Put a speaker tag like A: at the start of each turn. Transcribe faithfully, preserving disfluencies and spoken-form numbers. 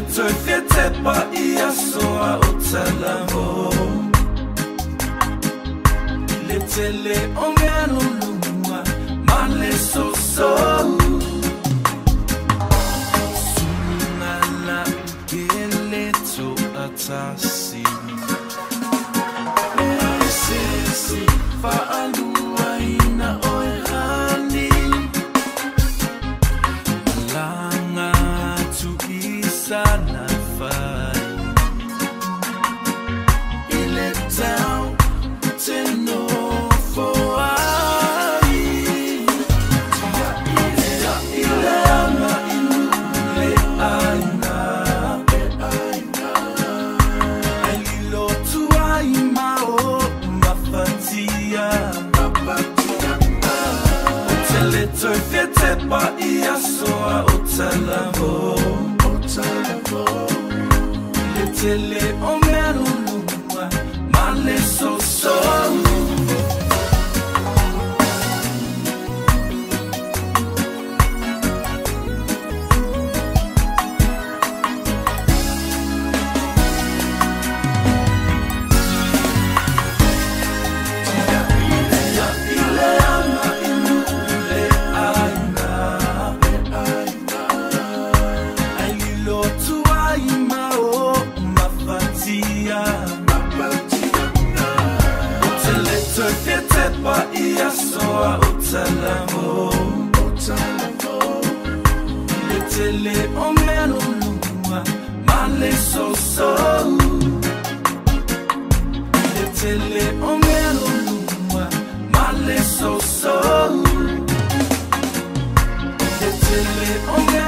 A: toi fete pa ia soa o talamo le tele o meano luma male so so sunala gele to atasi sisi fa alua ina oi hani malanga tu isana fai ile down to know for ai ile ile ama ile aina aina alilo tu ai mao mafatia mafatia tele to fete pa ia soa o talamo o talamo le tele o meano luma male so so ia soa o talamo o talamo le tele o meano luma male so so le tele o meano luma male so so le tele o meano